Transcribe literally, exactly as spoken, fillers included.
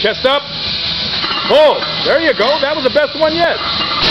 Chest up. Oh, there you go. That was the best one yet.